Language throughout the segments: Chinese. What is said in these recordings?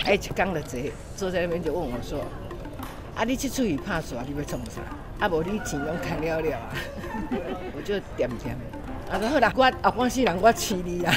一讲就坐在那边就问我说：“啊，你这出去拍耍，你要创啥？啊，无你钱拢开了了啊！”我就点点。啊，好啦，我后半世人我饲你啦。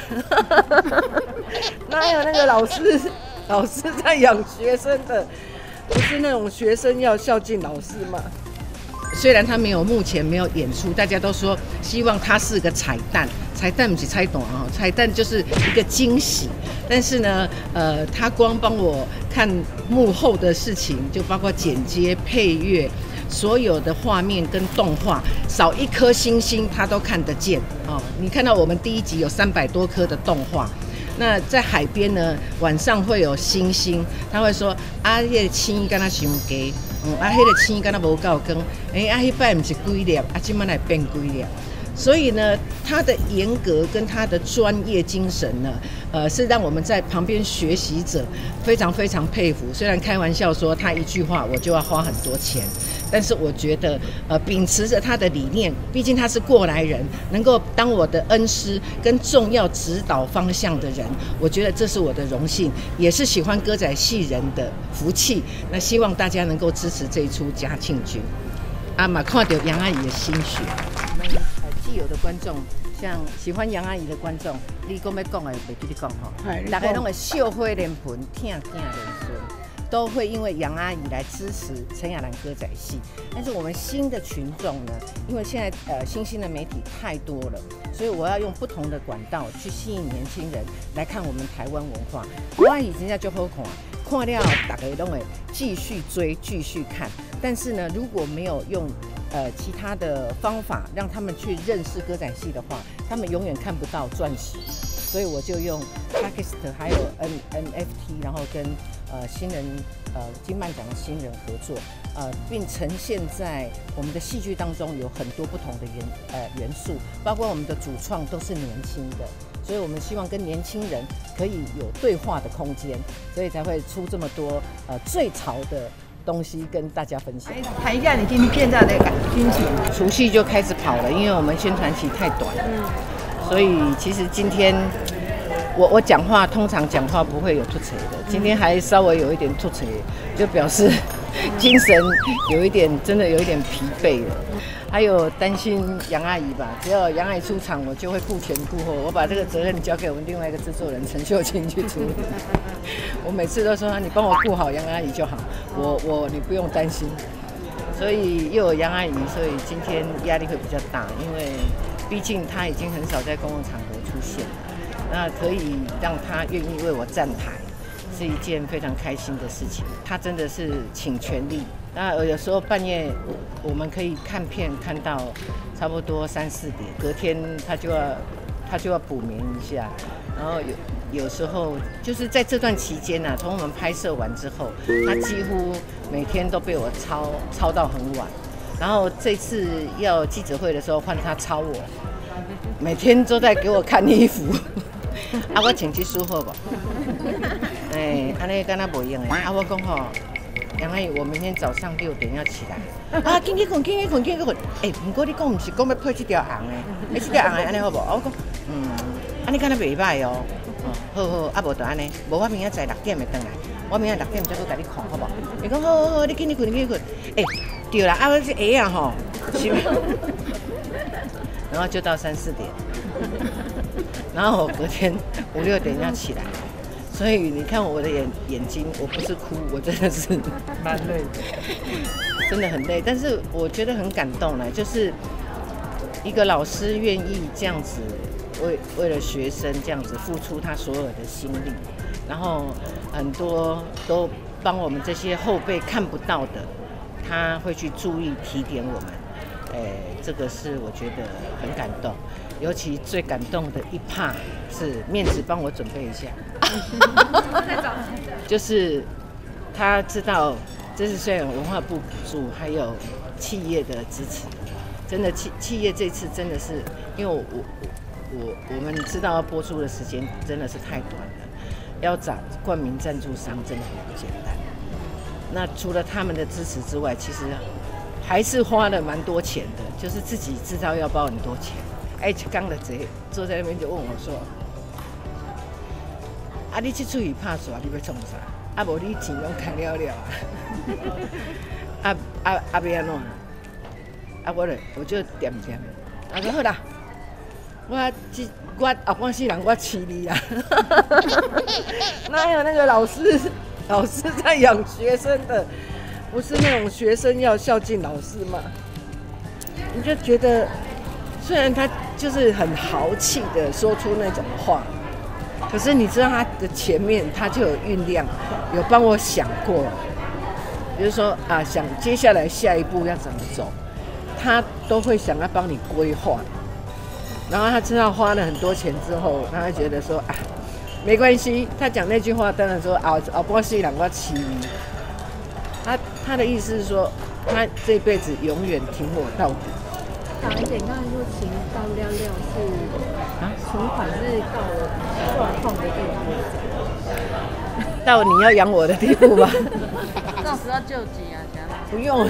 哪有那个老师在养学生的？不是那种学生要孝敬老师嘛？虽然他目前没有演出，大家都说希望他是个彩蛋。彩蛋不是彩蛋啊，彩蛋就是一个惊喜。但是呢，他光帮我看幕后的事情，就包括剪接、配乐。所有的画面跟动画，少一颗星星他都看得见哦。你看到我们第一集有300多颗的动画，那在海边呢，晚上会有星星，他会说啊，迄个星敢若伤低，啊，迄个星敢若无够光，啊，迄摆唔是几粒，啊，今摆来变几粒。所以呢，他的严格跟他的专业精神呢，是让我们在旁边学习者非常非常佩服。虽然开玩笑说他一句话我就要花很多钱，但是我觉得，秉持着他的理念，毕竟他是过来人，能够当我的恩师跟重要指导方向的人，我觉得这是我的荣幸，也是喜欢歌仔戏人的福气。那希望大家能够支持这一出《嘉庆君》。啊嘛，看到杨阿姨的心血。既有的观众，像喜欢杨阿姨的观众，你讲要讲的，袂记你讲吼，大家拢会笑花连盆，疼囝连孙，都会因为杨阿姨来支持陈雅兰歌仔戏。但是我们新的群众呢，因为现在新兴的媒体太多了，所以我要用不同的管道去吸引年轻人来看我们台湾文化。杨阿姨真正就好看，看了大家都会继续追、继续看。但是呢，如果没有用其他的方法让他们去认识歌仔戏的话，他们永远看不到钻石。所以我就用 Podcast 还有 NFT， 然后跟新人金漫奖的新人合作，并呈现在我们的戏剧当中有很多不同的元素，包括我们的主创都是年轻的，所以我们希望跟年轻人可以有对话的空间，所以才会出这么多最潮的东西跟大家分享。 谈一下你今天现在的心情。 除夕就开始跑了，因为我们宣传期太短了，所以其实今天我讲话通常讲话不会有吐槽的，今天还稍微有一点吐槽，就表示精神有一点真的有一点疲惫了。还有担心杨阿姨吧，只要杨阿姨出场，我就会顾前顾后，我把这个责任交给我们另外一个制作人陈秀清去处理。我每次都说你帮我顾好杨阿姨就好，你不用担心。所以又有杨阿姨，所以今天压力会比较大，因为毕竟她已经很少在公共场合出现了，那可以让她愿意为我站台，是一件非常开心的事情。她真的是倾全力。那有时候半夜我们可以看片看到差不多3、4点，隔天她就要补眠一下，然后有时候就是在这段期间从我们拍摄完之后，她几乎每天都被我操到很晚。然后这次要记者会的时候换她操我，每天都在给我看衣服。啊，我穿这舒服不？安尼敢若无用的。啊，我讲吼。杨阿姨，我明天早上6点要起来。啊，紧去困。不过你讲不是讲要配这条红的，这条红的安尼好不好？我讲，安尼敢若袂歹哦。好，啊无就安尼，无我明仔载6点会回来，我明仔6点才去甲你看，好不好？伊讲好，你紧去困。对啦，啊我这鞋啊吼，是。然后就到3、4点，然后我隔天5、6点要起来。所以你看我的眼睛，我不是哭，我真的是蛮累的， 真的很累。但是我觉得很感动呢，就是一个老师愿意这样子为了学生这样子付出他所有的心力，然后很多都帮我们这些后辈看不到的，他会去注意提点我们。这个是我觉得很感动。尤其最感动的一 part 是面子帮我准备一下，就是他知道这是虽然文化部补助，还有企业的支持，真的企业这次真的是因为我们知道要播出的时间真的是太短了，要找冠名赞助商真的很不简单。那除了他们的支持之外，其实还是花了蛮多钱的，就是自己制造要包很多钱。一讲就坐在那边就问我说：“啊，你这出去拍耍，你要创啥？” 啊无你钱拢开了了啊，要安怎？啊我就点，啊说好啦，我后半世人我饲你啦，哪有那个老师在养学生的，不是那种学生要孝敬老师嘛？你就觉得，虽然他就是很豪气的说出那种话。可是你知道他的前面他就有酝酿，有帮我想过，比如说啊，想接下来下一步要怎么走，他都会想要帮你规划。然后他知道花了很多钱之后，他会觉得说啊，没关系。他讲那句话当然说啊，不是人我饲你。他的意思是说，他这辈子永远挺我到底。 小兰姐刚才说情到66是存款是到了状况的地步， 到你要养我的地步吧？ 到时要救急啊，家长。 不用了。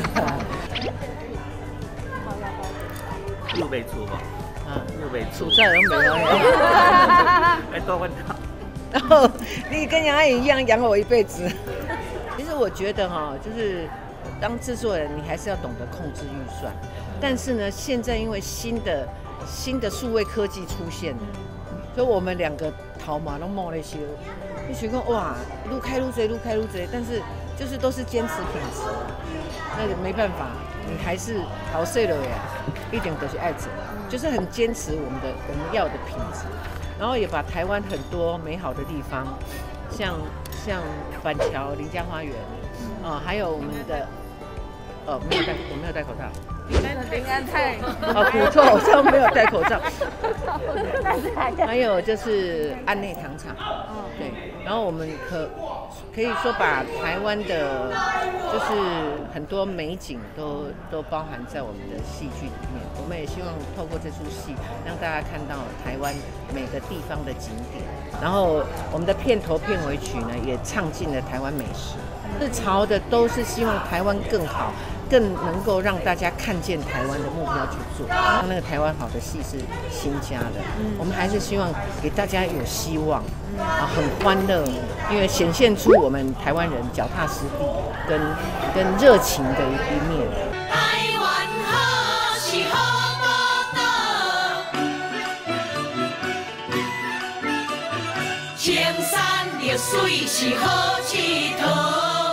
又被出吧？又被出。 处在人没有。 还多问他。 然后你跟杨阿姨一样养我一辈子。其实我觉得哈，就是当制作人，你还是要懂得控制预算。但是呢，现在因为新的数位科技出现了，所以我们两个头毛都冒那些，你想讲哇，愈开愈多，但是就是都是坚持品质，那没办法，你还是好细了呀，一定都是爱做，就是很坚持我们要的品质，然后也把台湾很多美好的地方，像板桥林家花园，还有我们的。我没有戴口罩。 平安泰不错，我这没有戴口罩。还有就是安内糖厂，对，然后我们可以说把台湾的，就是很多美景都包含在我们的戏剧里面。我们也希望透过这出戏，让大家看到台湾每个地方的景点。然后我们的片头片尾曲呢，也唱尽了台湾美食，是朝的都是希望台湾更好。更能够让大家看见台湾的目标去做，让那个台湾好的戏是新加的。我们还是希望给大家有希望，很欢乐，因为显现出我们台湾人脚踏实地跟热情的一面。台湾好是好报道，青山绿水是好佚佗。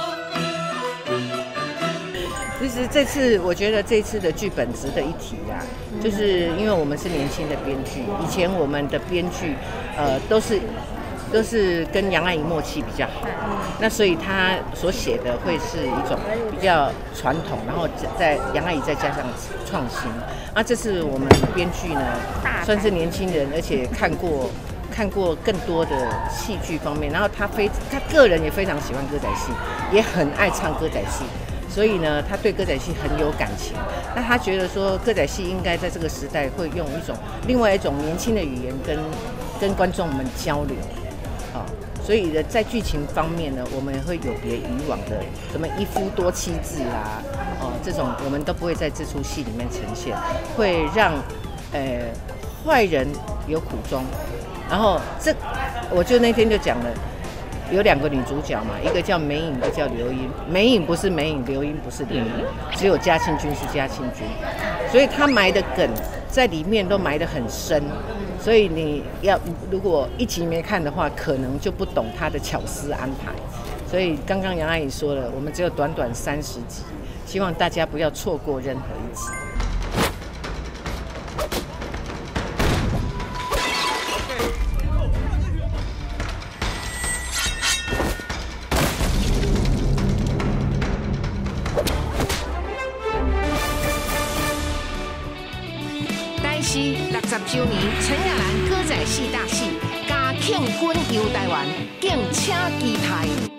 其实这次我觉得这次的剧本值得一提啊，就是因为我们是年轻的编剧，以前我们的编剧都是跟杨阿姨默契比较好，那所以他所写的会是一种比较传统，然后在杨阿姨再加上创新。那这次我们编剧呢，算是年轻人，而且看过更多的戏剧方面，然后他个人也非常喜欢歌仔戏，也很爱唱歌仔戏。所以呢，他对歌仔戏很有感情。那他觉得说，歌仔戏应该在这个时代会用另外一种年轻的语言跟观众们交流，所以呢，在剧情方面呢，我们会有别以往的什么一夫多妻制啦，这种我们都不会在这出戏里面呈现，会让坏人有苦衷。然后我就那天就讲了。有2个女主角嘛，一个叫梅影，一个叫刘英。梅影不是梅影，刘英不是刘英，只有嘉庆君是嘉庆君，所以他埋的梗在里面都埋得很深，所以你如果一集没看的话，可能就不懂他的巧思安排。所以刚刚杨阿姨说了，我们只有短30集，希望大家不要错过任何一集。60周年陈亚兰歌仔戏大戏，嘉庆君游台湾，敬请期待。